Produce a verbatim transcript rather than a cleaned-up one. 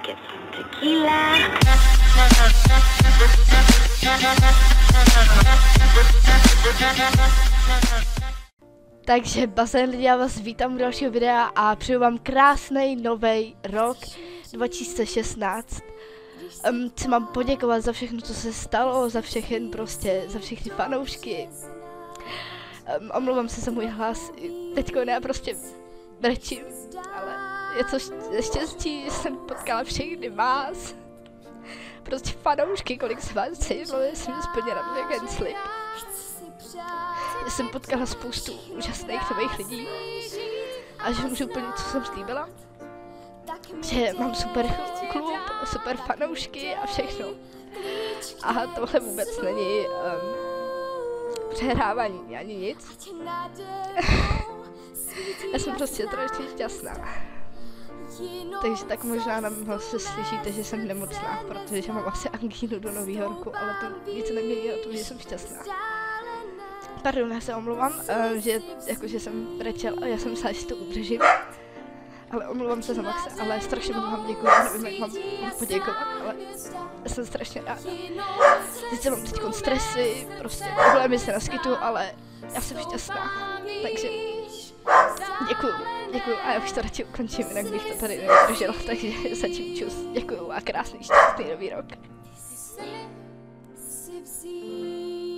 get some tequila. Takže bazén lidi, já vás vítám u dalšího videa a přeju vám krásný nový rok dva tisíce šestnáct. Um, chci vám poděkovat za všechno, co se stalo, za všechny prostě, za všechny fanoušky. Um, omlouvám se za můj hlas, teďko já prostě brečím, ale je to štěstí, že jsem potkala všechny vás. Prostě fanoušky, kolik se vás sejlo, jsem splněna všechny slib. Já jsem potkala spoustu úžasných nových lidí a že můžu plnit, co jsem slíbila. Že mám super klub, super fanoušky a všechno. A tohle vůbec není um, přehrávání ani nic. Já jsem prostě trošku šťastná. Takže tak možná na mém hlase slyšíte, že jsem nemocná, protože mám asi angínu do nového roku, ale to nic nemění o tom, že jsem šťastná. Pardon, já se omlouvám, uh, že jakože jsem brečel a já jsem myslela, že si to udržím. Ale omlouvám se za Maxe, ale strašně moc vám děkuji, nevím, jak mám poděkovat, ale já jsem strašně ráda. Sice mám teď stresy, prostě problémy se naskytují, ale já jsem šťastná, takže děkuju, děkuju a já už to radši ukončím, jinak bych to tady nevydržela, takže zatím čus, děkuju a krásný šťastný nový rok.